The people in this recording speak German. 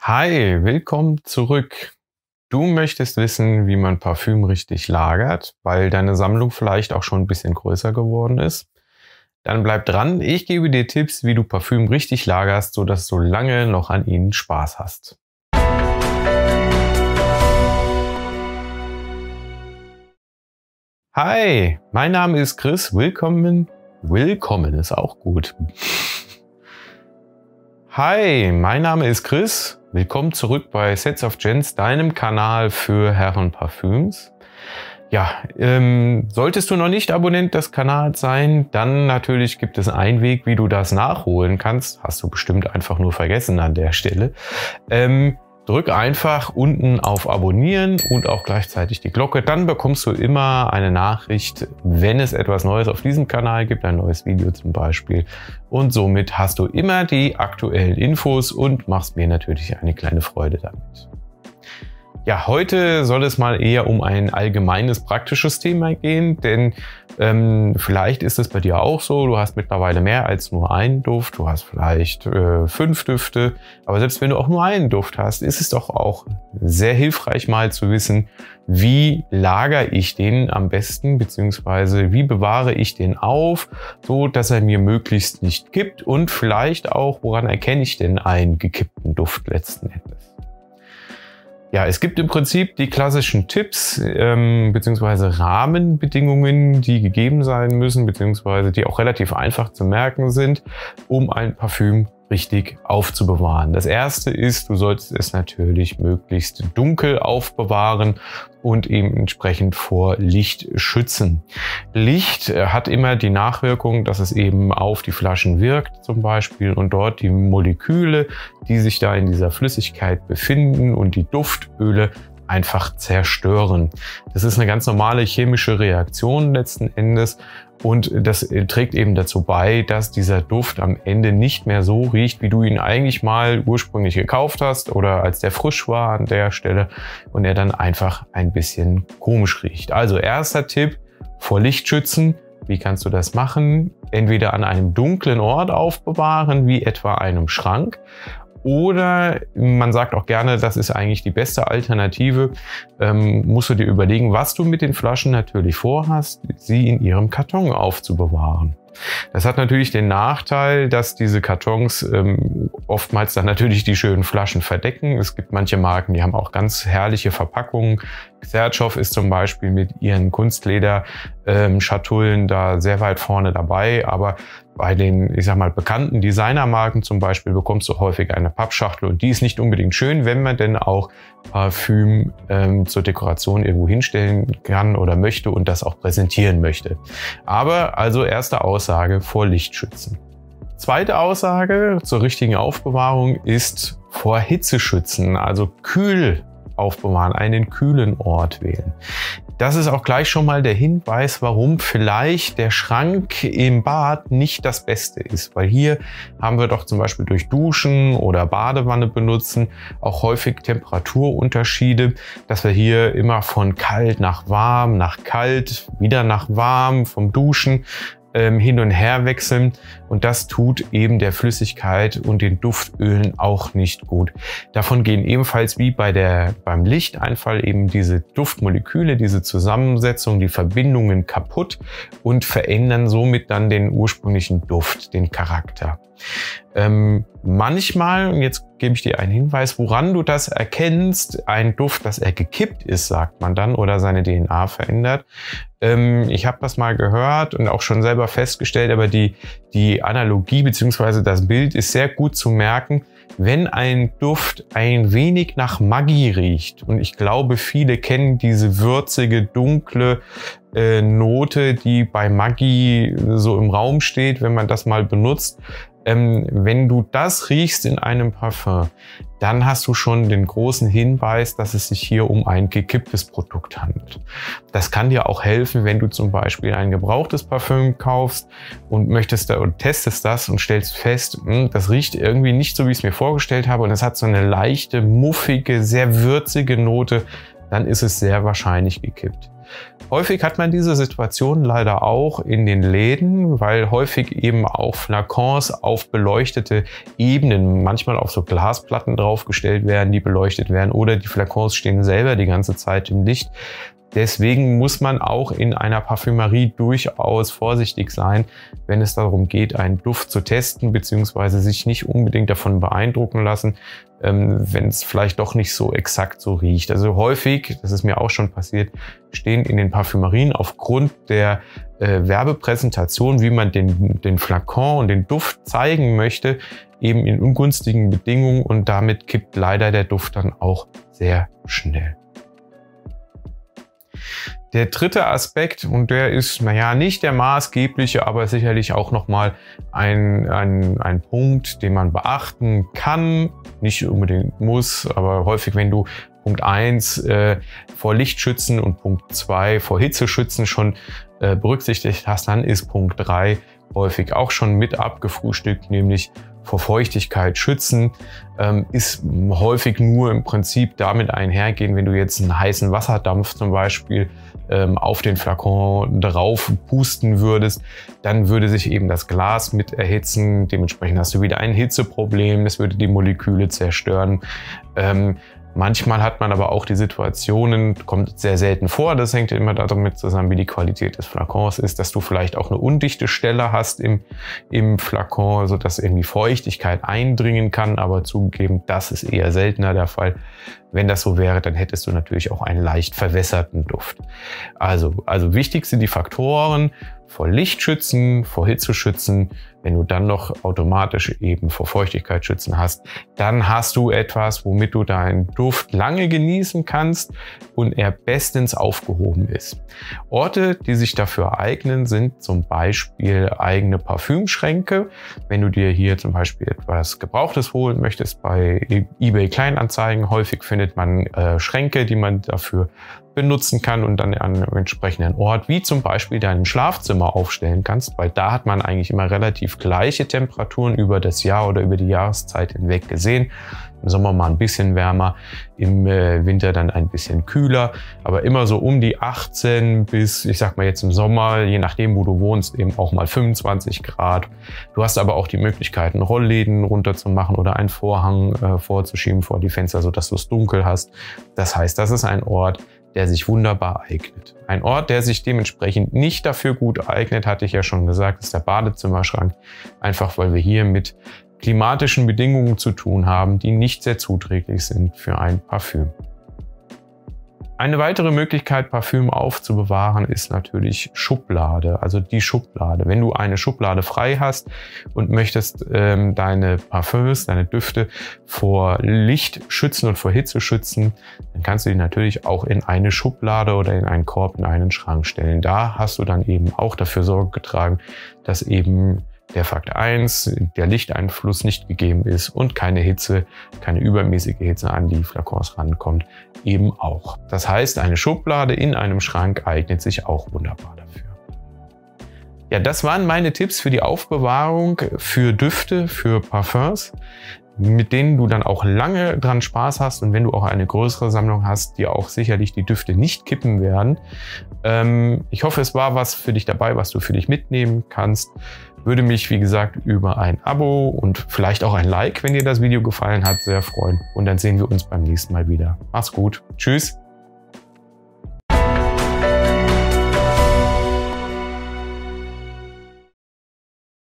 Hi, willkommen zurück. Du möchtest wissen, wie man Parfüm richtig lagert, weil deine Sammlung vielleicht auch schon ein bisschen größer geworden ist? Dann bleib dran, ich gebe dir Tipps, wie du Parfüm richtig lagerst, sodass du lange noch an ihnen Spaß hast. Hi, mein Name ist Chris, willkommen ist auch gut. Hi, mein Name ist Chris. Willkommen zurück bei Sets of Gents, deinem Kanal für Herrenparfüms. Ja, solltest du noch nicht Abonnent des Kanals sein, dann natürlich gibt es einen Weg, wie du das nachholen kannst. Hast du bestimmt einfach nur vergessen an der Stelle. Drück einfach unten auf Abonnieren und auch gleichzeitig die Glocke. Dann bekommst du immer eine Nachricht, wenn es etwas Neues auf diesem Kanal gibt, ein neues Video zum Beispiel. Und somit hast du immer die aktuellen Infos und machst mir natürlich eine kleine Freude damit. Ja, heute soll es mal eher um ein allgemeines, praktisches Thema gehen, denn vielleicht ist es bei dir auch so, du hast mittlerweile mehr als nur einen Duft, du hast vielleicht 5 Düfte, aber selbst wenn du auch nur einen Duft hast, ist es doch auch sehr hilfreich mal zu wissen, wie lagere ich den am besten, beziehungsweise wie bewahre ich den auf, so dass er mir möglichst nicht kippt und vielleicht auch, woran erkenne ich denn einen gekippten Duft letzten Endes. Ja, es gibt im Prinzip die klassischen Tipps bzw. Rahmenbedingungen, die gegeben sein müssen, beziehungsweise die auch relativ einfach zu merken sind, um ein Parfüm richtig aufzubewahren. Das erste ist, du solltest es natürlich möglichst dunkel aufbewahren und eben entsprechend vor Licht schützen. Licht hat immer die Nachwirkung, dass es eben auf die Flaschen wirkt zum Beispiel und dort die Moleküle, die sich da in dieser Flüssigkeit befinden und die Duftöle einfach zerstören. Das ist eine ganz normale chemische Reaktion letzten Endes und das trägt eben dazu bei, dass dieser Duft am Ende nicht mehr so riecht, wie du ihn eigentlich mal ursprünglich gekauft hast oder als der frisch war an der Stelle und er dann einfach ein bisschen komisch riecht. Also erster Tipp, vor Licht schützen. Wie kannst du das machen? Entweder an einem dunklen Ort aufbewahren, wie etwa einem Schrank. Oder man sagt auch gerne, das ist eigentlich die beste Alternative, musst du dir überlegen, was du mit den Flaschen natürlich vorhast, sie in ihrem Karton aufzubewahren. Das hat natürlich den Nachteil, dass diese Kartons oftmals dann natürlich die schönen Flaschen verdecken. Es gibt manche Marken, die haben auch ganz herrliche Verpackungen. Xerchow ist zum Beispiel mit ihren Kunstleder-Schatullen da sehr weit vorne dabei. Aber bei den, ich sag mal, bekannten Designermarken zum Beispiel bekommst du häufig eine Pappschachtel und die ist nicht unbedingt schön, wenn man denn auch Parfüm zur Dekoration irgendwo hinstellen kann oder möchte und das auch präsentieren möchte. Aber also erste Aussage, vor Licht schützen. Zweite Aussage zur richtigen Aufbewahrung ist vor Hitze schützen, also kühl aufbewahren, einen kühlen Ort wählen. Das ist auch gleich schon mal der Hinweis, warum vielleicht der Schrank im Bad nicht das Beste ist. Weil hier haben wir doch zum Beispiel durch Duschen oder Badewanne benutzen auch häufig Temperaturunterschiede, dass wir hier immer von kalt nach warm, nach kalt, wieder nach warm, vom Duschen hin und her wechseln und das tut eben der Flüssigkeit und den Duftölen auch nicht gut. Davon gehen ebenfalls wie beim Lichteinfall eben diese Duftmoleküle, diese Zusammensetzung, die Verbindungen kaputt und verändern somit dann den ursprünglichen Duft, den Charakter. Manchmal, und jetzt gebe ich dir einen Hinweis, woran du das erkennst, ein Duft, dass er gekippt ist, sagt man dann, oder seine DNA verändert. Ich habe das mal gehört und auch schon selber festgestellt, aber die Analogie bzw. das Bild ist sehr gut zu merken, wenn ein Duft ein wenig nach Maggi riecht. Und ich glaube, viele kennen diese würzige, dunkle Note, die bei Maggi so im Raum steht, wenn man das mal benutzt. Wenn du das riechst in einem Parfum, dann hast du schon den großen Hinweis, dass es sich hier um ein gekipptes Produkt handelt. Das kann dir auch helfen, wenn du zum Beispiel ein gebrauchtes Parfüm kaufst und testest das und stellst fest, das riecht irgendwie nicht so, wie ich es mir vorgestellt habe und es hat so eine leichte, muffige, sehr würzige Note, dann ist es sehr wahrscheinlich gekippt. Häufig hat man diese Situation leider auch in den Läden, weil häufig eben auch Flakons auf beleuchtete Ebenen, manchmal auf so Glasplatten draufgestellt werden, die beleuchtet werden, oder die Flakons stehen selber die ganze Zeit im Licht. Deswegen muss man auch in einer Parfümerie durchaus vorsichtig sein, wenn es darum geht, einen Duft zu testen, beziehungsweise sich nicht unbedingt davon beeindrucken lassen, wenn es vielleicht doch nicht so exakt so riecht. Also häufig, das ist mir auch schon passiert, stehen in den Parfümerien aufgrund der Werbepräsentation, wie man den Flakon und den Duft zeigen möchte, eben in ungünstigen Bedingungen, und damit kippt leider der Duft dann auch sehr schnell. Der dritte Aspekt, und der ist, naja, nicht der maßgebliche, aber sicherlich auch nochmal ein Punkt, den man beachten kann, nicht unbedingt muss, aber häufig, wenn du Punkt 1 vor Lichtschützen und Punkt 2 vor Hitzeschützen schon berücksichtigt hast, dann ist Punkt 3 häufig auch schon mit abgefrühstückt, nämlich vor Feuchtigkeit schützen, ist häufig nur im Prinzip damit einhergehen, wenn du jetzt einen heißen Wasserdampf zum Beispiel auf den Flakon drauf pusten würdest, dann würde sich eben das Glas mit erhitzen. Dementsprechend hast du wieder ein Hitzeproblem, das würde die Moleküle zerstören. Manchmal hat man aber auch die Situationen, kommt sehr selten vor, das hängt immer damit zusammen, wie die Qualität des Flakons ist, dass du vielleicht auch eine undichte Stelle hast im Flakon, sodass irgendwie Feuchtigkeit eindringen kann, aber zugegeben, das ist eher seltener der Fall. Wenn das so wäre, dann hättest du natürlich auch einen leicht verwässerten Duft. Also wichtig sind die Faktoren: vor Licht schützen, vor Hitze schützen. Wenn du dann noch automatisch eben vor Feuchtigkeit schützen hast, dann hast du etwas, womit du deinen Duft lange genießen kannst und er bestens aufgehoben ist. Orte, die sich dafür eignen, sind zum Beispiel eigene Parfümschränke. Wenn du dir hier zum Beispiel etwas Gebrauchtes holen möchtest bei eBay Kleinanzeigen, häufig findet man Schränke, die man dafür benutzen kann und dann an einem entsprechenden Ort, wie zum Beispiel deinem Schlafzimmer, aufstellen kannst, weil da hat man eigentlich immer relativ gleiche Temperaturen über das Jahr oder über die Jahreszeit hinweg gesehen. Im Sommer mal ein bisschen wärmer, im Winter dann ein bisschen kühler, aber immer so um die 18 bis, ich sag mal jetzt im Sommer, je nachdem wo du wohnst, eben auch mal 25 Grad. Du hast aber auch die Möglichkeiten, Rollläden runterzumachen oder einen Vorhang vorzuschieben vor die Fenster, sodass du es dunkel hast. Das heißt, das ist ein Ort, der sich wunderbar eignet. Ein Ort, der sich dementsprechend nicht dafür gut eignet, hatte ich ja schon gesagt, ist der Badezimmerschrank. Einfach weil wir hier mit klimatischen Bedingungen zu tun haben, die nicht sehr zuträglich sind für ein Parfüm. Eine weitere Möglichkeit, Parfüm aufzubewahren, ist natürlich Schublade, also die Schublade. Wenn du eine Schublade frei hast und möchtest deine Parfüms, deine Düfte vor Licht schützen und vor Hitze schützen, dann kannst du die natürlich auch in eine Schublade oder in einen Korb, in einen Schrank stellen. Da hast du dann eben auch dafür Sorge getragen, dass eben der Fakt 1, der Lichteinfluss nicht gegeben ist und keine Hitze, keine übermäßige Hitze an die Flakons rankommt, eben auch. Das heißt, eine Schublade in einem Schrank eignet sich auch wunderbar dafür. Ja, das waren meine Tipps für die Aufbewahrung für Düfte, für Parfums, mit denen du dann auch lange dran Spaß hast und wenn du auch eine größere Sammlung hast, dir auch sicherlich die Düfte nicht kippen werden. Ich hoffe, es war was für dich dabei, was du für dich mitnehmen kannst. Würde mich, wie gesagt, über ein Abo und vielleicht auch ein Like, wenn dir das Video gefallen hat, sehr freuen. Und dann sehen wir uns beim nächsten Mal wieder. Mach's gut. Tschüss.